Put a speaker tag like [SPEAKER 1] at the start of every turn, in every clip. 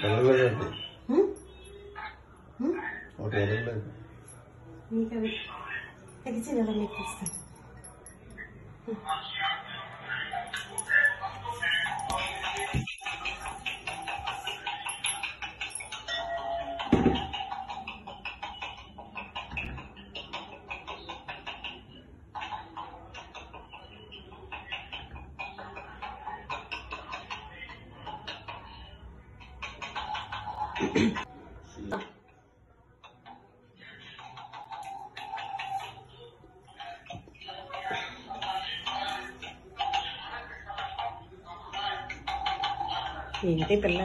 [SPEAKER 1] ఎదగలేదు ఒకటి ఎదగలేదు
[SPEAKER 2] మీకు అవి తెగిచి కదా మీకు ఇస్తాను. ఏంటి పిల్ల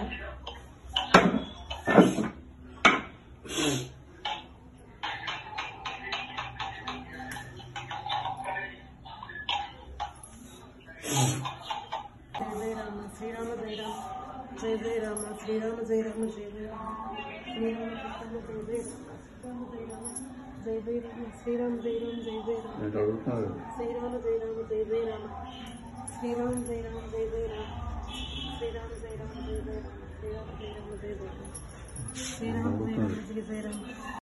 [SPEAKER 2] జయ రామ శ్రీరామ జయ రామ జయ జయ రామ శ్రీరామ జయ రామ జయ జయ రామ శ్రీరామ జయ జయ రామ శ్రీరామ జయ రామ జయ జయ రామ శ్రీరామ జయ రామ జయ జయ రామ శ్రీరామ జయ రామ జయ జయ రామ శ్రీరామ జయ రామ జయ జయ రామ శ్రీరామ జయ రామ జయ జయ రామ శ్రీరామ జయ రామ జయ జయ రామ